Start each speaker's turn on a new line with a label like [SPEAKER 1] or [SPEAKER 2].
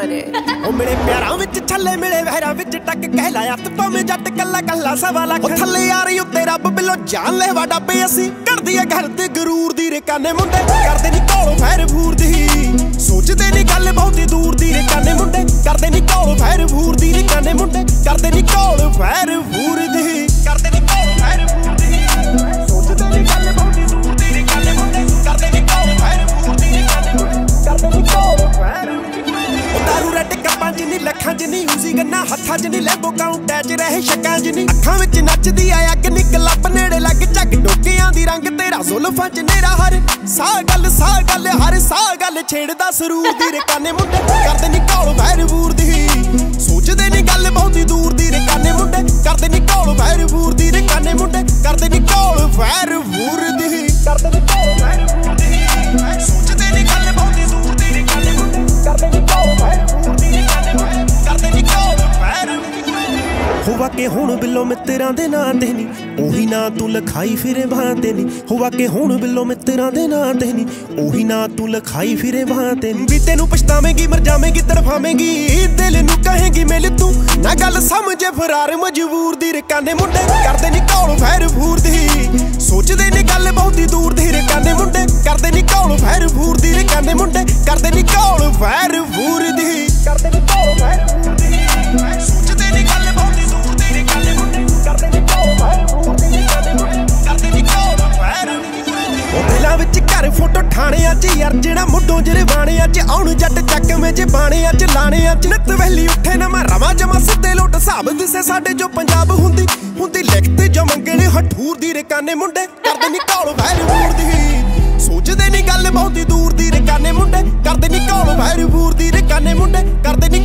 [SPEAKER 1] रे
[SPEAKER 2] ओ मेरे प्यारां विच छल्ले मिले वहरा विच टक कहलाया ते भावें जट कल्ला कल्ला सवा लख थल्ले यार उत्ते रब बिलो जान ले वाडा पे असी करदी है घर ते गरूर दी रे काने मुंडे करदे नी घोल फैर फूर दी सोचदे नी गल बहुती दूर दी रे काने मुंडे करदे नी घोल फैर फूर दी रे काने मुंडे करदे नी घोल फैर फूर दी करदे नी घोल फैर फूर दी सोचदे नी गल बहुती दूर दी रे काने मुंडे करदे नी घोल फैर फूर दी रे काने मुंडे करदे नी घोल फैर दारू रेड कप्पां जिन्नी लखां जिन्नी उसी गन्ना हत्थां जिन्नी लैबो काउंट टैच रहे शक्कां जिन्नी अखां विच नचदी आ अग नी क्लब नेड़े लग झग डोकियां दी रंग तेरा जुल्फां च नेरा हर साह गल हर साह गल छेड़दा सरूर दी रे काने मुंडे करदे नी घोल फैर फूर दी सोचदे नी गल बहुती दूर दी रे काने मुंडे करदे नी घोल फैर फूर दी रे काने मुंडे करदे नी घोल फैर फूर दी करदे नी घोल फैर फूर दी सोचदे नी गल बहुती दूर दी रे काने मुंडे करदे नी घोल फैर फूर दी रे काने मुंडे करदे नी घोल फैर होवा के हुण बिलो मित्तरां दे नां ते नी ओही ना तू लखाई फिरे बां ते नी होवा के हुण बिलो मित्तरां दे नां ते नी ओही ना तू लखाई फिरे बां ते नी भी तेनू पछतावेंगी मर जावेंगी तड़फावेंगी दिल नू कहेंगी मिल तू ना गल समझे फरार मजबूर दी रे काने मुंडे करदे नी घोल फैर फूर दी सोचदे नी गल बहुती दूर दी रे काने मुंडे करदे नी घोल फैर फूर दी रे काने मुंडे करदे नी घोल फैर फूर दी करदे नी घोल फैर फूर दी सोचदे नी गल बहुती दूर दी रे काने मुंडे करदे नी घोल फैर फूर दी रे काने मुंडे करदे नी घोल फैर ओ दिलां विच घर फोटो ठाणियां च अर्जणा मुੱਢੋਂ ਜਰਵਾਣਿਆਂ ਚ ਆਉਣ ਜੱਟ ਚੱਕਵੇਂ ਚ ਬਾਣਿਆਂ ਚ ਲਾਣਿਆਂ ਚ ਨਿਤ ਵਹਿਲੀ ਉੱਠੇ ਨਾ ਮੈਂ ਰਵਾਂ ਜਮਾ ਸਿੱਧੇ ਲੋਟ ਹਿਸਾਬ ਦਿਸੇ ਸਾਡੇ ਜੋ ਪੰਜਾਬ ਹੁੰਦੀ ਲਿਖਤ ਜੋ ਮੰਗਣੇ ਹਠੂਰ ਦੀ ਰੇ ਕਾਨੇ ਮੁੰਡੇ ਕਰਦੇ ਨੀ ਘੋਲ ਫੈਰ ਫੂਰ ਦੀ ਸੋਚਦੇ ਨੀ ਗੱਲ ਬਹੁਤੀ ਦੂਰ ਦੀ ਰੇ ਕਾਨੇ ਮੁੰਡੇ ਕਰਦੇ ਨੀ ਘੋਲ ਫੈਰ ਫੂਰ ਦੀ ਰੇ ਕਾਨੇ ਮੁੰਡੇ ਕਰਦੇ ਨੀ